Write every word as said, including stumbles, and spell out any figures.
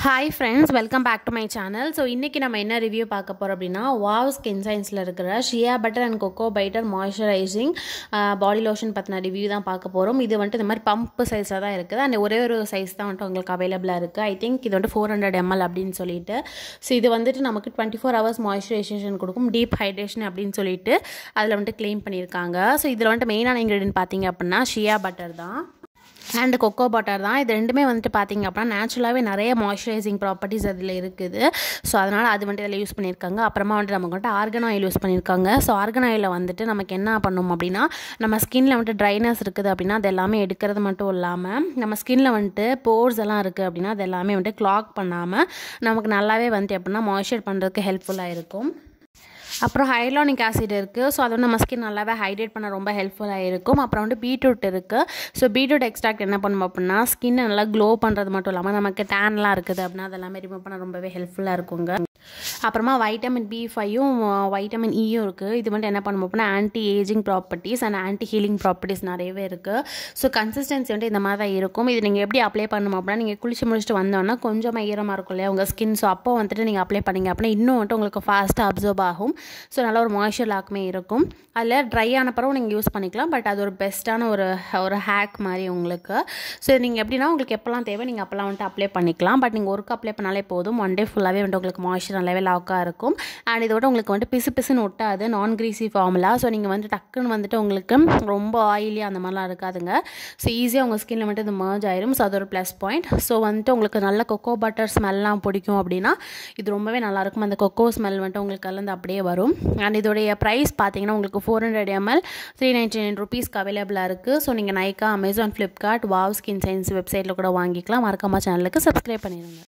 Hi friends, welcome back to my channel. So இன்னைக்கு நம்ம என்ன ரிவ்யூ பார்க்க போறோம் அப்படினா Wow Skin Scienceல இருக்கிற Shea Butter and Cocoa Butter Moisturizing Body Lotion பத்தின ரிவ்யூ தான் பார்க்க போறோம். இது வந்து இந்த மாதிரி பம்ப் சைஸ்ல தான் இருக்குது. and ஒரே ஒரு சைஸ் தான் வந்து உங்களுக்கு அவேலபிளா இருக்கு. I think இது வந்து four hundred milliliters அப்படினு சொல்லிட்டு. சோ இது வந்துட்டு நமக்கு twenty-four hours moisturization கொடுக்கும், deep hydration அப்படினு சொல்லிட்டு அதுல வந்து claim பண்ணிருக்காங்க. சோ இதுல வந்து மெயினான இன்கிரிடியன்ட் பாத்தீங்க அப்படினா Shea Butter தான் and cocoa butter தான். இது ரெண்டுமே வந்துட்டு பாத்தீங்க அப்படினா நேச்சுரலாவே நிறைய மாய்ஸ்சரைசிங் ப்ராப்பர்ட்டீஸ் அதுல இருக்குது. சோ அதனால அது வந்து இதல யூஸ் பண்ணிருக்காங்க. அப்புறமா வந்து நமக்கு வந்து ஆர்கன் ஆயில் யூஸ் பண்ணிருக்காங்க. சோ ஆர்கன் ஆயில்ல வந்துட்டு நமக்கு என்ன பண்ணும் அப்படினா நம்ம ஸ்கின்ல வந்து ட்ரைனஸ் இருக்குது அப்படினா அது எல்லாமே எடுக்கிறது மட்டும் இல்லாம நம்ம ஸ்கின்ல வந்து போர்ஸ் எல்லாம் இருக்கு அப்படினா அது எல்லாமே வந்து கிளாக் பண்ணாம நமக்கு நல்லாவே வந்து எப்படினா மாய்ஸ்சர் பண்றதுக்கு ஹெல்ப்ஃபுல்லா இருக்கும். அப்புறம் ஹைலோனிக் ஆசிட் இருக்கு. சோ அது நம்ம ஸ்கின் நல்லாவே ஹைட்ரேட் பண்ண ரொம்ப ஹெல்ப்ஃபுல்லா இருக்கும். அப்புறம் வந்து பீட்ரூட் இருக்கு. சோ பீட்ரூட் எக்ஸ்ட்ராக்ட் என்ன பண்ணும் அப்படினா ஸ்கின் நல்லா க்ளோ பண்றது மட்டும் இல்லாம நமக்கு டேன்லாம் இருக்குது அப்படினா அதெல்லாம் ரிமூவ் பண்ண ரொம்பவே ஹெல்ப்ஃபுல்லா இருக்குங்க. அப்புறமா வைட்டமின் பி five உம் வைட்டமின் E உம் இருக்கு. இது வந்து என்ன பண்ணும் அப்படினா anti ageing properties and anti healing properties நிறையவே இருக்கு. சோ கன்சிஸ்டன்சி வந்து இந்த மாதிரி தான் இருக்கும். இது நீங்க எப்படி அப்ளை பண்ணணும் அப்படினா நீங்க குளிச்சு முடிச்சிட்டு வந்தோம்னா கொஞ்சம் ஈரமா இருக்கும் இல்லையா உங்க ஸ்கின். சோ அப்போ வந்துட்டு நீங்க அப்ளை பண்ணீங்க அப்படினா இன்னும் வந்து உங்களுக்கு ஃபாஸ்டா அப்சர்வ் ஆகும். சோ நல்ல ஒரு மாய்ஸ்சர் லாக்மே இருக்கும். அதுல ட்ரை ஆன பிறகு நீங்க யூஸ் பண்ணிக்கலாம். பட் அது ஒரு பெஸ்டான ஒரு ஒரு ஹேக் மாதிரி உங்களுக்கு. சோ நீங்க எப்படினா உங்களுக்கு எப்பலாம் தேவை நீங்க அப்பலாம் வந்து அப்ளை பண்ணிக்கலாம். பட் நீங்க ஒருக்க அப்ளை பண்ணாலே போதும். ஒன் டே ஃபுல்லாவே வந்து உங்களுக்கு மாய்ஸ்சர் நல்லாவே லாக்கா இருக்கும். and இதோட உங்களுக்கு வந்து பிசு பிசுன்னு ஒட்டாது. நான் கிரீசி ஃபார்முலா. சோ நீங்க வந்து டக்குன்னு வந்துட்டு உங்களுக்கு ரொம்ப ஆயிலி அந்த மாதிரிலாம் இருக்காதுங்க. சோ ஈஸியா உங்க ஸ்கின்ல வந்து இது மர்ஜ் ஆயிரும். சோ அது ஒரு ப்ளஸ் பாயிண்ட். சோ வந்துட்டு உங்களுக்கு நல்ல கோகோ பட்டர் ஸ்மெல்லாம் பிடிக்கும் அப்படினா இது ரொம்பவே நல்லா இருக்கும். அந்த கோகோ ஸ்மெல் வந்து உங்களுக்கு கலந்து அப்படியே வரும். and இதோடைய பிரைஸ் பாத்தீங்கன்னா உங்களுக்கு four hundred milliliters three ninety-nine rupeesக்கு அவேலபிளா இருக்கு. சோ நீங்க Nykaa, Amazon, Flipkart, Wow Skin Science வெப்சைட்ல கூட வாங்கிக்கலாம். மறக்காம சேனலுக்கு சப்ஸ்கிரைப் பண்ணிடுங்க.